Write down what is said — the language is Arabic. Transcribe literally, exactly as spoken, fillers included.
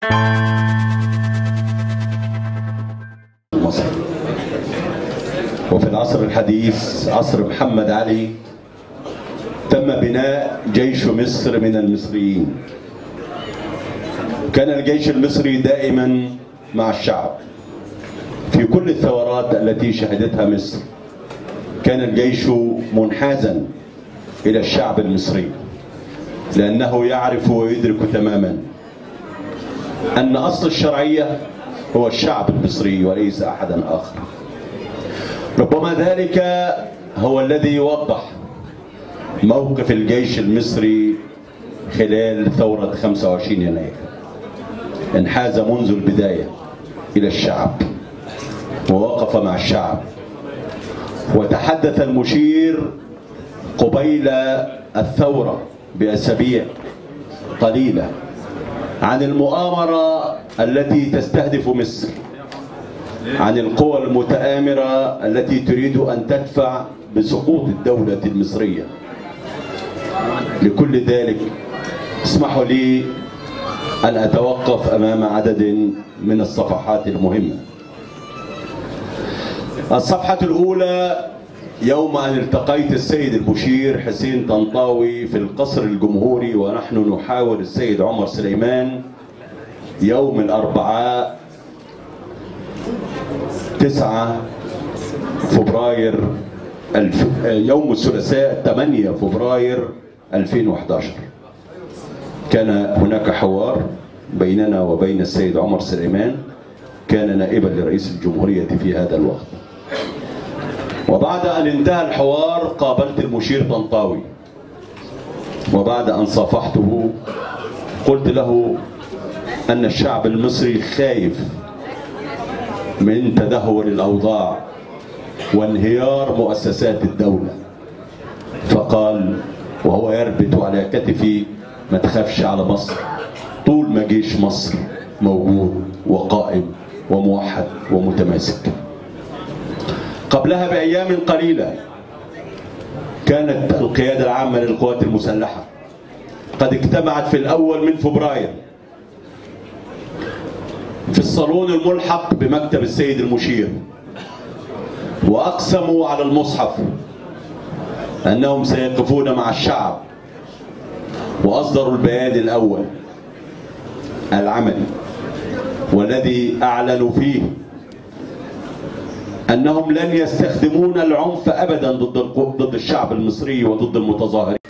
مصر. وفي العصر الحديث عصر محمد علي تم بناء جيش مصر من المصريين. كان الجيش المصري دائما مع الشعب في كل الثورات التي شهدتها مصر. كان الجيش منحازا إلى الشعب المصري لأنه يعرف ويدرك تماما أن أصل الشرعية هو الشعب المصري وليس أحدا آخر. ربما ذلك هو الذي يوضح موقف الجيش المصري خلال ثورة خمسة وعشرين يناير. انحاز منذ البداية إلى الشعب ووقف مع الشعب، وتحدث المشير قبيل الثورة بأسابيع قليلة عن المؤامرة التي تستهدف مصر، عن القوى المتآمرة التي تريد أن تدفع بسقوط الدولة المصرية. لكل ذلك اسمحوا لي أن أتوقف أمام عدد من الصفحات المهمة. الصفحة الأولى: يوم أن التقيت السيد المشير حسين طنطاوي في القصر الجمهوري ونحن نحاور السيد عمر سليمان يوم الأربعاء تسعة فبراير الف... يوم الثلاثاء ثمانية فبراير ألفين وأحد عشر. كان هناك حوار بيننا وبين السيد عمر سليمان، كان نائبا لرئيس الجمهورية في هذا الوقت. وبعد أن انتهى الحوار قابلت المشير طنطاوي، وبعد أن صافحته قلت له أن الشعب المصري خايف من تدهور الأوضاع وانهيار مؤسسات الدولة. فقال وهو يربط على كتفي: ما تخافش على مصر طول ما جيش مصر موجود وقائم وموحد ومتماسك. قبلها بأيام قليلة كانت القيادة العامة للقوات المسلحة قد اجتمعت في الأول من فبراير في الصالون الملحق بمكتب السيد المشير، وأقسموا على المصحف أنهم سيقفون مع الشعب، وأصدروا البيان الأول العملي والذي أعلنوا فيه أنهم لن يستخدمون العنف أبدا ضد ضد الشعب المصري وضد المتظاهرين.